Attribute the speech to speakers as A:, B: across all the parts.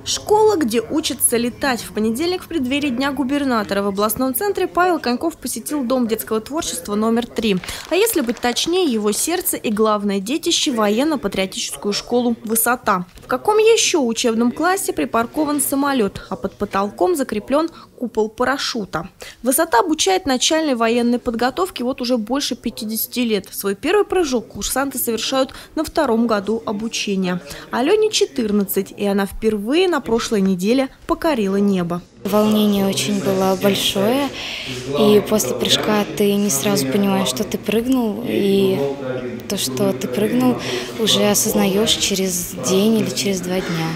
A: Школа, где учатся летать. В понедельник в преддверии Дня губернатора в областном центре Павел Коньков посетил Дом детского творчества номер 3. А если быть точнее, его сердце и главное детище – военно-патриотическую школу «Высота». В каком еще учебном классе припаркован самолет, а под потолком закреплен купол парашюта? «Высота» обучает начальной военной подготовке вот уже больше 50 лет. Свой первый прыжок курсанты совершают на 2-м году обучения. Алене 14, и она впервые на прошлой неделе покорила небо.
B: Волнение очень было большое, и после прыжка ты не сразу понимаешь, что ты прыгнул, и то, что ты прыгнул, уже осознаешь через день или через 2 дня.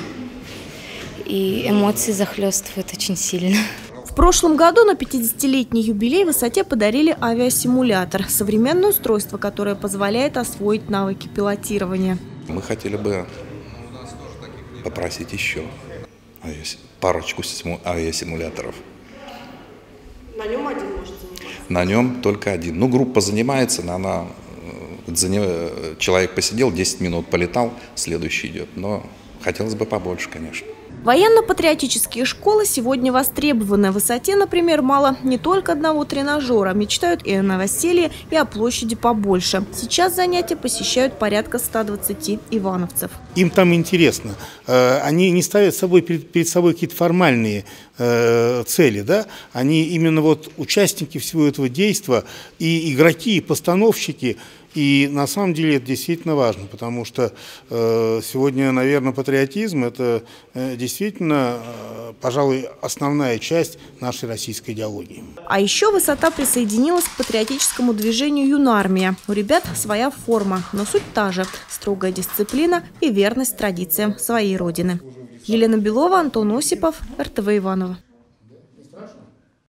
B: И эмоции захлестывают очень сильно.
A: В прошлом году на 50-летний юбилей «Высоте» подарили авиасимулятор – современное устройство, которое позволяет освоить навыки пилотирования.
C: Мы хотели бы попросить еще парочку авиасимуляторов.
A: На нем один может заниматься?
C: На нем только один. Ну, группа занимается, но человек посидел, 10 минут полетал, следующий идет. Но хотелось бы побольше, конечно.
A: Военно-патриотические школы сегодня востребованы. В «Высоте», например, мало не только одного тренажера. Мечтают и о новоселье, и о площади побольше. Сейчас занятия посещают порядка 120 ивановцев.
D: Им там интересно. Они не ставят перед собой какие-то формальные цели. Да? Они именно вот участники всего этого действия, и игроки, и постановщики. И на самом деле это действительно важно, потому что сегодня, наверное, патриотизм – это действительно, пожалуй, основная часть нашей российской идеологии.
A: А еще «Высота» присоединилась к патриотическому движению «Юнармия». У ребят своя форма, но суть та же – строгая дисциплина и верность традициям своей родины. Елена Белова, Антон Осипов, РТВ Иваново.